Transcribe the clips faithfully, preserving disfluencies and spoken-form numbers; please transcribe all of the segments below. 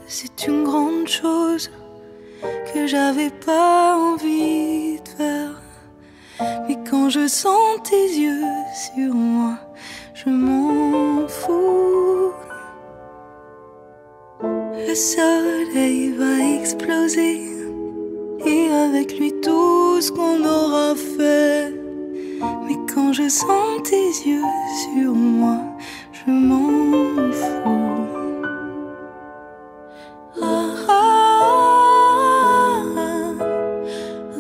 c'est une grande chose que j'avais pas envie de faire. Mais quand je sens tes yeux sur moi, je m'en fous. Le soleil va exploser et avec lui tout ce qu'on aura fait. Mais quand je sens tes yeux sur moi, je m'en fous. Ah, ah, ah,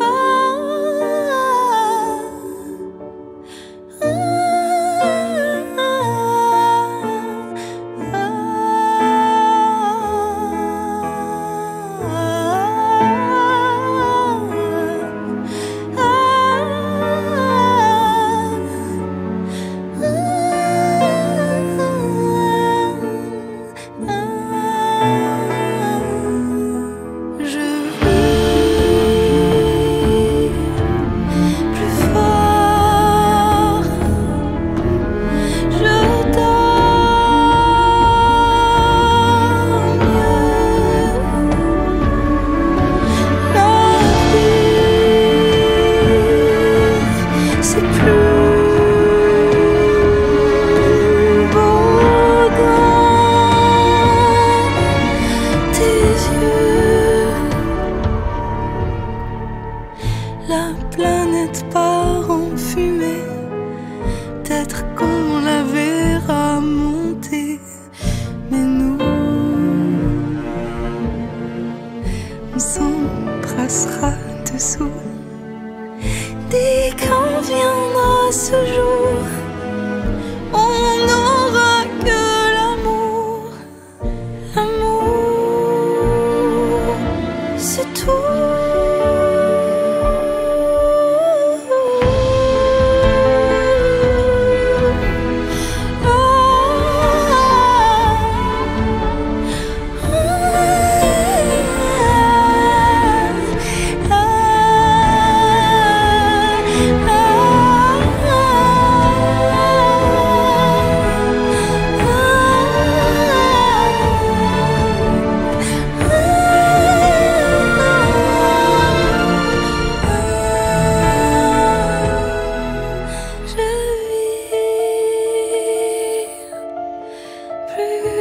la planète part en fumée. Peut-être qu'on la verra monter, mais nous, on s'embrassera dessous. Dès qu'on viendra ce jour, on n'aura que l'amour. L'amour, c'est tout. Plus